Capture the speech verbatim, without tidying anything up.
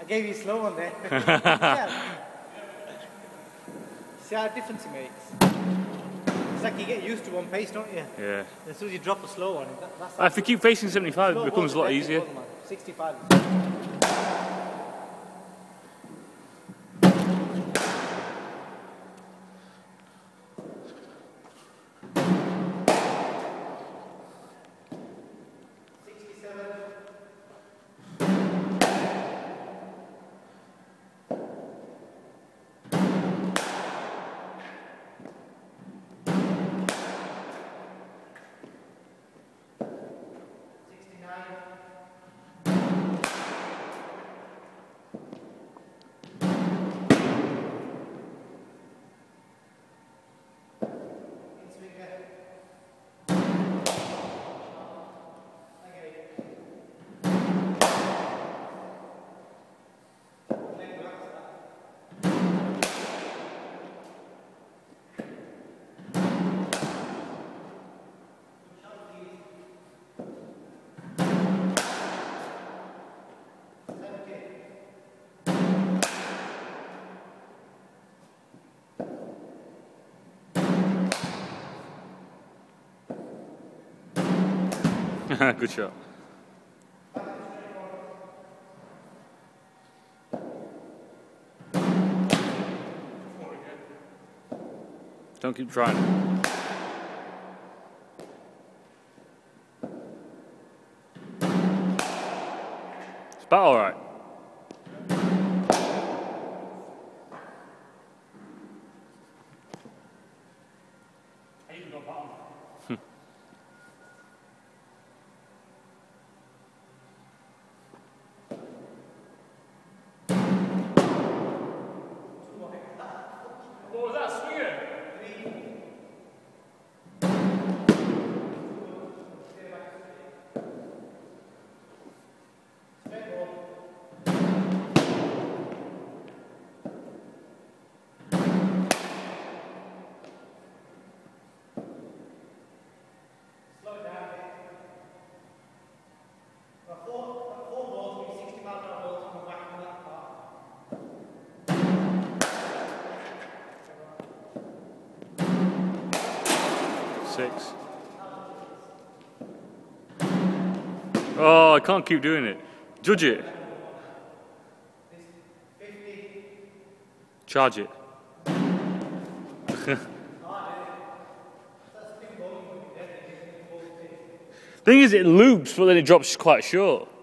gave you a slow one there. Yeah. See how difference it makes? It's like you get used to one pace, don't you? Yeah. As soon as you drop a slow one, that, that's If you keep facing seventy-five, it becomes a lot easier. sixty-five. Good shot. Don't keep trying. It's about all right. What was that, swinger? Slow it down. Got four, got four balls, maybe sixty mile per hour balls, come back from that part. Six. Oh, I can't keep doing it. Judge it. Charge it. Thing is, it loops, but then it drops quite short.